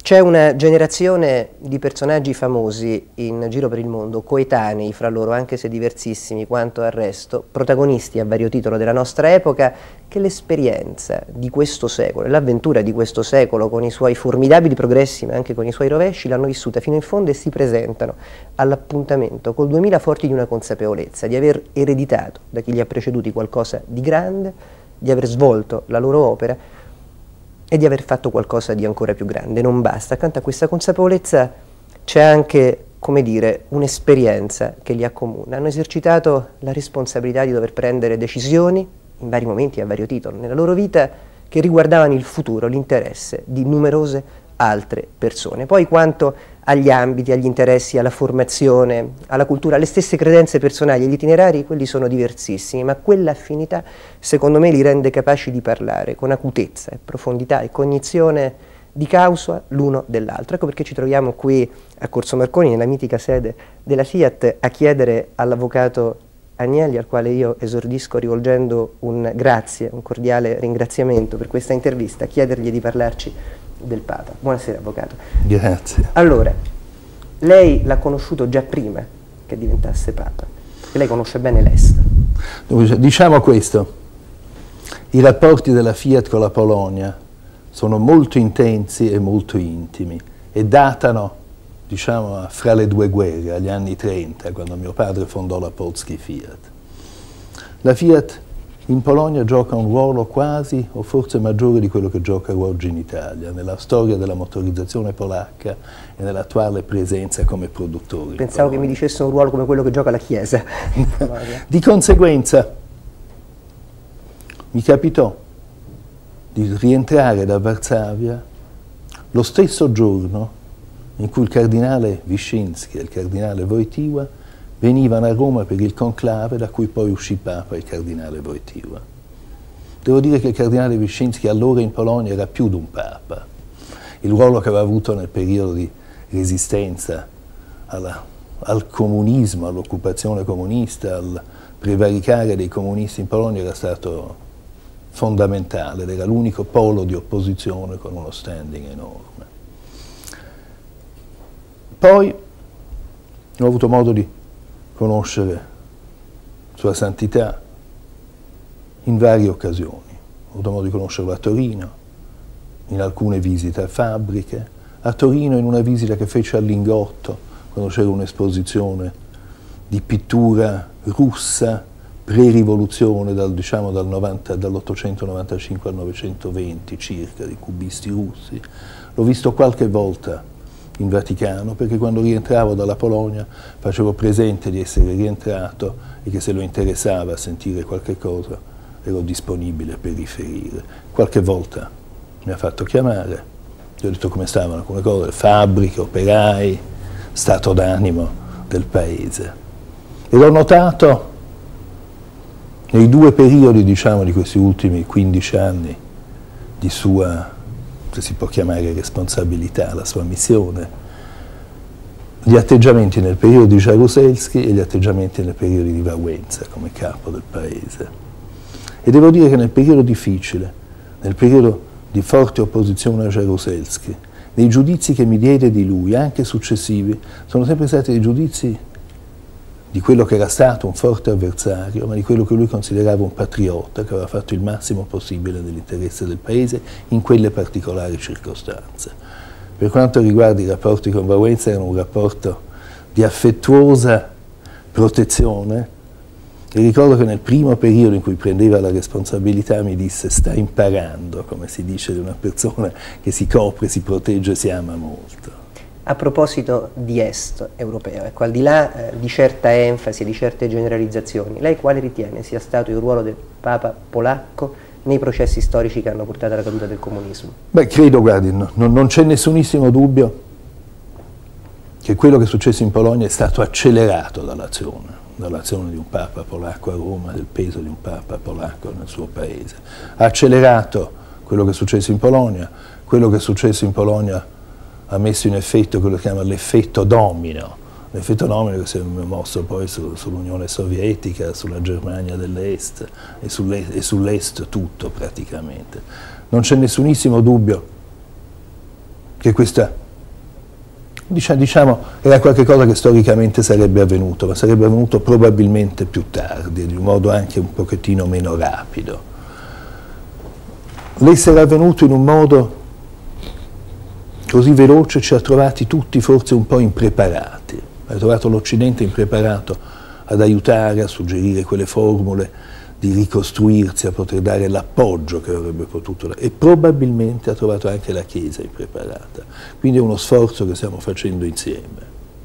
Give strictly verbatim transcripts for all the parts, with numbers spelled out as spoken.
C'è una generazione di personaggi famosi in giro per il mondo, coetanei fra loro, anche se diversissimi quanto al resto, protagonisti a vario titolo della nostra epoca, che l'esperienza di questo secolo, l'avventura di questo secolo, con i suoi formidabili progressi ma anche con i suoi rovesci, l'hanno vissuta fino in fondo e si presentano all'appuntamento col duemila forti di una consapevolezza, di aver ereditato da chi li ha preceduti qualcosa di grande, di aver svolto la loro opera e di aver fatto qualcosa di ancora più grande. Non basta, accanto a questa consapevolezza c'è anche, come dire, un'esperienza che li accomuna. Hanno esercitato la responsabilità di dover prendere decisioni, in vari momenti e a vario titolo, nella loro vita, che riguardavano il futuro, l'interesse di numerose altre persone. Poi quanto agli ambiti, agli interessi, alla formazione, alla cultura, alle stesse credenze personali e gli itinerari, quelli sono diversissimi, ma quella affinità secondo me li rende capaci di parlare con acutezza, profondità e cognizione di causa l'uno dell'altro. Ecco perché ci troviamo qui a Corso Marconi, nella mitica sede della Fiat, a chiedere all'avvocato Agnelli, al quale io esordisco rivolgendo un grazie, un cordiale ringraziamento per questa intervista, a chiedergli di parlarci del Papa. Buonasera avvocato. Grazie. Allora, lei l'ha conosciuto già prima che diventasse Papa, perché lei conosce bene l'Est. Diciamo questo, i rapporti della Fiat con la Polonia sono molto intensi e molto intimi e datano, diciamo, fra le due guerre, agli anni trenta, quando mio padre fondò la Polski Fiat. La Fiat in Polonia gioca un ruolo quasi o forse maggiore di quello che gioca oggi in Italia, nella storia della motorizzazione polacca e nell'attuale presenza come produttori. Pensavo che mi dicesse un ruolo come quello che gioca la Chiesa. Di conseguenza mi capitò di rientrare da Varsavia lo stesso giorno in cui il cardinale Wyszynski e il cardinale Wojtyła venivano a Roma per il conclave da cui poi uscì Papa il cardinale Wojtyła. Devo dire che il cardinale Wyszynski allora in Polonia era più di un Papa. Il ruolo che aveva avuto nel periodo di resistenza alla, al comunismo, all'occupazione comunista, al prevaricare dei comunisti in Polonia era stato fondamentale, era l'unico polo di opposizione con uno standing enorme. Poi ho avuto modo di conoscere Sua Santità in varie occasioni. Ho avuto modo di conoscerlo a Torino, in alcune visite a fabbriche, a Torino in una visita che fece al Lingotto, quando c'era un'esposizione di pittura russa pre-rivoluzione, dal, diciamo, dal dall'ottocentonovantacinque al novecentoventi circa, di cubisti russi. L'ho visto qualche volta in Vaticano, perché quando rientravo dalla Polonia facevo presente di essere rientrato e che se lo interessava a sentire qualche cosa ero disponibile per riferire. Qualche volta mi ha fatto chiamare, gli ho detto come stavano alcune cose, fabbriche, operai, stato d'animo del paese. E l'ho notato nei due periodi, diciamo, di questi ultimi quindici anni di sua, se si può chiamare responsabilità, la sua missione, gli atteggiamenti nel periodo di Jaruzelski e gli atteggiamenti nel periodo di Wałęsa come capo del paese. E devo dire che nel periodo difficile, nel periodo di forte opposizione a Jaruzelski, nei giudizi che mi diede di lui, anche successivi, sono sempre stati dei giudizi di quello che era stato un forte avversario, ma di quello che lui considerava un patriota, che aveva fatto il massimo possibile nell'interesse del paese in quelle particolari circostanze. Per quanto riguarda i rapporti con Wałęsa, era un rapporto di affettuosa protezione, e ricordo che nel primo periodo in cui prendeva la responsabilità mi disse: sta imparando, come si dice di una persona che si copre, si protegge, si ama molto. A proposito di Est europeo, ecco, al di là eh, di certa enfasi e di certe generalizzazioni, lei quale ritiene sia stato il ruolo del Papa polacco nei processi storici che hanno portato alla caduta del comunismo? Beh, credo, guardi, no, non, non c'è nessunissimo dubbio che quello che è successo in Polonia è stato accelerato dall'azione, dall'azione di un Papa polacco a Roma, del peso di un Papa polacco nel suo paese. Ha accelerato quello che è successo in Polonia, quello che è successo in Polonia ha messo in effetto quello che chiama l'effetto domino, l'effetto domino che si è mosso poi su, sull'Unione Sovietica, sulla Germania dell'Est e sull'Est tutto praticamente. Non c'è nessunissimo dubbio che questa, diciamo, era qualcosa che storicamente sarebbe avvenuto, ma sarebbe avvenuto probabilmente più tardi, di un modo anche un pochettino meno rapido. L'essere avvenuto in un modo così veloce ci ha trovati tutti forse un po' impreparati, ha trovato l'Occidente impreparato ad aiutare, a suggerire quelle formule di ricostruirsi, a poter dare l'appoggio che avrebbe potuto dare, e probabilmente ha trovato anche la Chiesa impreparata. Quindi è uno sforzo che stiamo facendo insieme.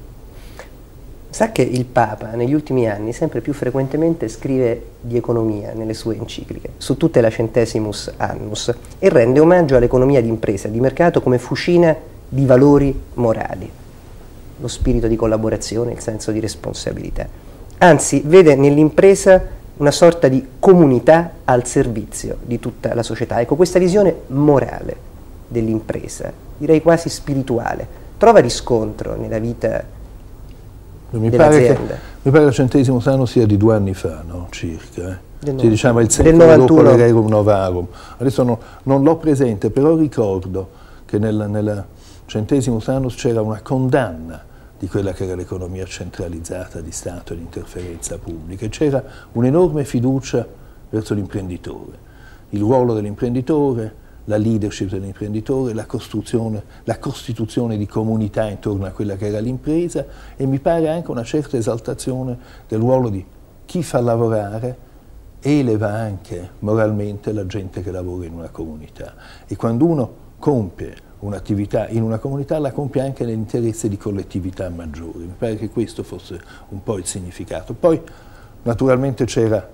Sa che il Papa negli ultimi anni sempre più frequentemente scrive di economia nelle sue encicliche, su tutte la Centesimus Annus, e rende omaggio all'economia di impresa, di mercato come fucina di valori morali, lo spirito di collaborazione, il senso di responsabilità. Anzi, vede nell'impresa una sorta di comunità al servizio di tutta la società. Ecco, questa visione morale dell'impresa, direi quasi spirituale, trova riscontro nella vita dell'azienda. Mi pare che il centesimo anno sia di due anni fa, no? Circa. Eh? Del sì, diciamo il secolo dopo l'Rerum Novarum. Adesso no, non l'ho presente, però ricordo che nel, nel centesimo anno c'era una condanna di quella che era l'economia centralizzata di Stato e l'interferenza pubblica, e c'era un'enorme fiducia verso l'imprenditore, il ruolo dell'imprenditore, la leadership dell'imprenditore, la costruzione, la costituzione di comunità intorno a quella che era l'impresa, e mi pare anche una certa esaltazione del ruolo di chi fa lavorare eleva anche moralmente la gente che lavora in una comunità, e quando uno compie un'attività in una comunità la compie anche nell'interesse di collettività maggiori. Mi pare che questo fosse un po' il significato. Poi naturalmente c'era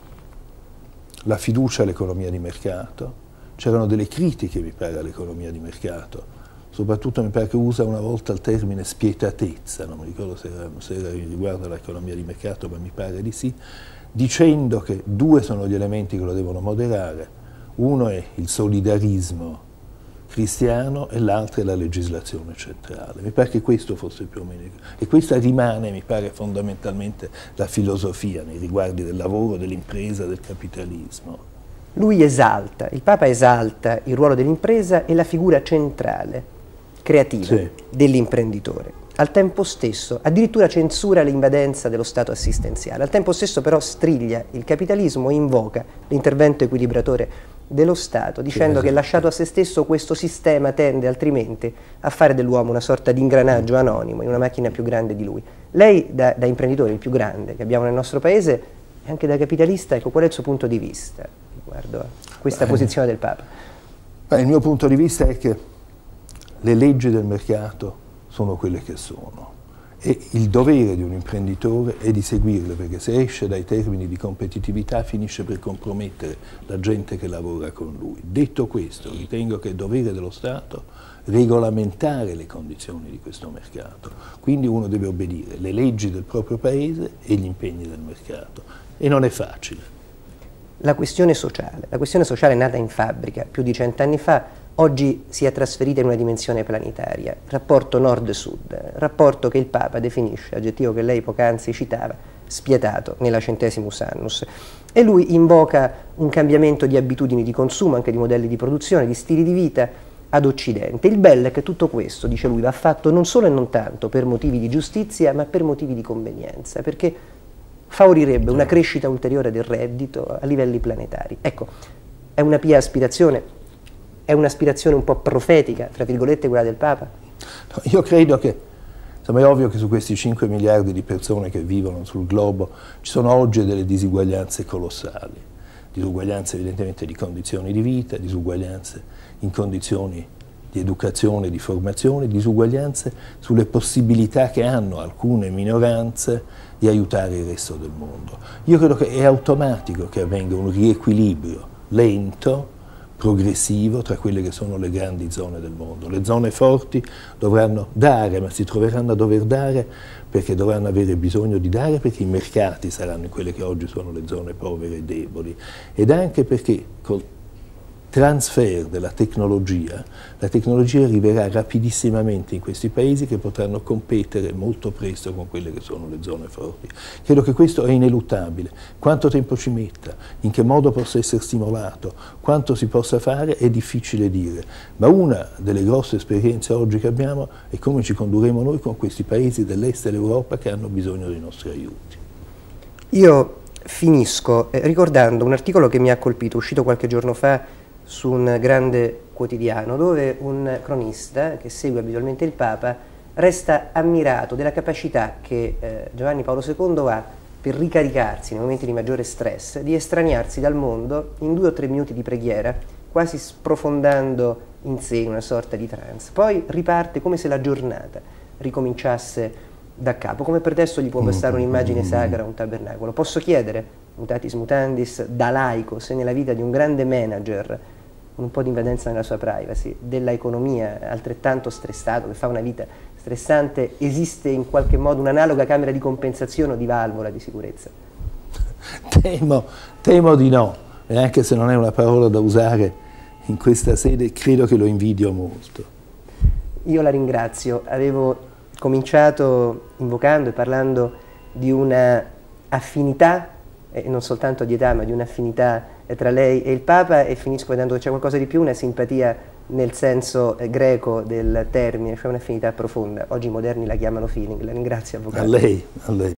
la fiducia all'economia di mercato, c'erano delle critiche, mi pare, all'economia di mercato, soprattutto mi pare che usa una volta il termine spietatezza, non mi ricordo se era, se era riguardo all'economia di mercato, ma mi pare di sì, dicendo che due sono gli elementi che lo devono moderare: uno è il solidarismo cristiano e l'altro è la legislazione centrale. Mi pare che questo fosse più o meno, e questa rimane, mi pare, fondamentalmente la filosofia nei riguardi del lavoro, dell'impresa, del capitalismo. Lui esalta, il Papa esalta il ruolo dell'impresa e la figura centrale, creativa, sì, dell'imprenditore. Al tempo stesso, addirittura censura l'invadenza dello Stato assistenziale, al tempo stesso però striglia il capitalismo e invoca l'intervento equilibratore dello Stato, dicendo che lasciato a se stesso questo sistema tende altrimenti a fare dell'uomo una sorta di ingranaggio anonimo in una macchina più grande di lui. Lei, da, da imprenditore, il più grande che abbiamo nel nostro paese, e anche da capitalista, ecco, qual è il suo punto di vista riguardo a questa Beh, posizione del Papa? Beh, il mio punto di vista è che le leggi del mercato sono quelle che sono, e il dovere di un imprenditore è di seguirle, perché se esce dai termini di competitività finisce per compromettere la gente che lavora con lui. Detto questo, ritengo che è dovere dello Stato regolamentare le condizioni di questo mercato, quindi uno deve obbedire alle leggi del proprio paese e agli impegni del mercato, e non è facile. La questione sociale, la questione sociale nata in fabbrica più di cent'anni fa, oggi si è trasferita in una dimensione planetaria, rapporto nord-sud, rapporto che il Papa definisce, aggettivo che lei poc'anzi citava, spietato nella Centesimus Annus, e lui invoca un cambiamento di abitudini di consumo, anche di modelli di produzione, di stili di vita ad Occidente. Il bello è che tutto questo, dice lui, va fatto non solo e non tanto per motivi di giustizia, ma per motivi di convenienza, perché favorirebbe una crescita ulteriore del reddito a livelli planetari. Ecco, è una pia aspirazione. È un'aspirazione un po' profetica, tra virgolette, quella del Papa? No, io credo che, insomma, è ovvio che su questi cinque miliardi di persone che vivono sul globo ci sono oggi delle disuguaglianze colossali, disuguaglianze evidentemente di condizioni di vita, disuguaglianze in condizioni di educazione, di formazione, disuguaglianze sulle possibilità che hanno alcune minoranze di aiutare il resto del mondo. Io credo che è automatico che avvenga un riequilibrio lento, progressivo tra quelle che sono le grandi zone del mondo. Le zone forti dovranno dare, ma si troveranno a dover dare perché dovranno avere bisogno di dare, perché i mercati saranno in quelle che oggi sono le zone povere e deboli, ed anche perché col transfer della tecnologia, la tecnologia arriverà rapidissimamente in questi paesi che potranno competere molto presto con quelle che sono le zone forti. Credo che questo è ineluttabile. Quanto tempo ci metta, in che modo possa essere stimolato, quanto si possa fare è difficile dire, ma una delle grosse esperienze oggi che abbiamo è come ci condurremo noi con questi paesi dell'est dell'Europa che hanno bisogno dei nostri aiuti. Io finisco eh, ricordando un articolo che mi ha colpito, uscito qualche giorno fa su un grande quotidiano, dove un cronista che segue abitualmente il Papa resta ammirato della capacità che eh, Giovanni Paolo secondo ha per ricaricarsi nei momenti di maggiore stress, di estraniarsi dal mondo in due o tre minuti di preghiera, quasi sprofondando in sé in una sorta di trance. Poi riparte come se la giornata ricominciasse da capo, come per adesso gli può bastare un'immagine sacra, un tabernacolo. Posso chiedere, mutatis mutandis, da laico, se nella vita di un grande manager con un po' di invadenza nella sua privacy, della economia altrettanto stressato, che fa una vita stressante, esiste in qualche modo un'analoga camera di compensazione o di valvola di sicurezza? Temo, temo di no, e anche se non è una parola da usare in questa sede, credo che lo invidio molto. Io la ringrazio, avevo cominciato invocando e parlando di una affinità, e non soltanto di età, ma di un'affinità tra lei e il Papa, e finisco vedendo che c'è qualcosa di più, una simpatia nel senso eh, greco del termine, cioè un'affinità profonda. Oggi i moderni la chiamano feeling. La ringrazio, avvocato. A lei, a lei.